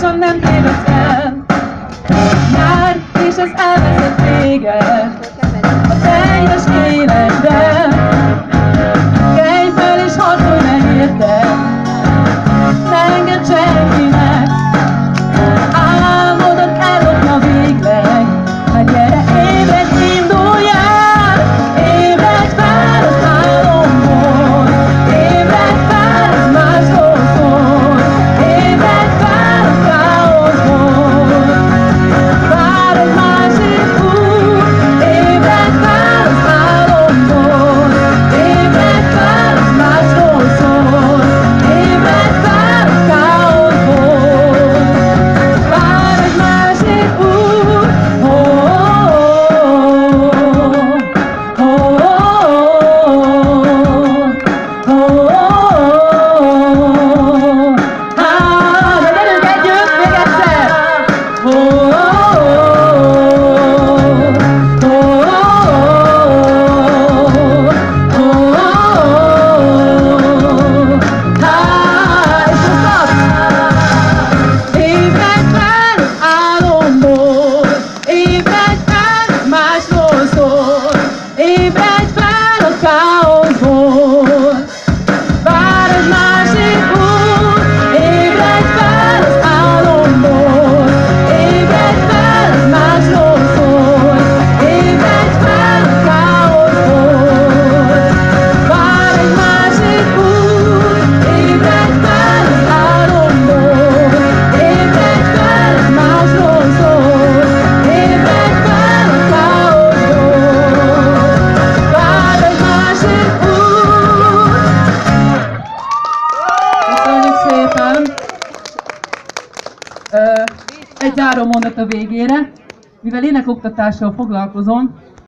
biztosan nem tévedsz el. Nyár, és ez elvezet téged a teljes életben. Kelj fel és harcolj meg érted, ne engedd senkinek. Álmodat ellopja végleg, hát gyere, ébredj, indulj el. Ébredj fel az álomból, ébredj fel, ez másról szól. Ébredj fel a káoszból, vár egy másik út. Ébredj fel az álomból, ébredj fel, ez másról szól. Ébredj fel a káoszból, vár egy másik út. Gyerünk együtt, még egyszer! Ébredj fel az álomból, ébredj fel, másról szól. Ébredj fel a káoszból, vár egy másik út. Ébredj fel az álomból, ébredj fel, ez másról szól. Ébredj fel a káoszból, vár egy másik út. Ébredj fel az álomból, ébredj fel, ez másról szól. Ébredj fel a káoszból, vár egy másik út. Köszönjük szépen! Egy záró mondat a végére. Mivel énekoktatással foglalkozom,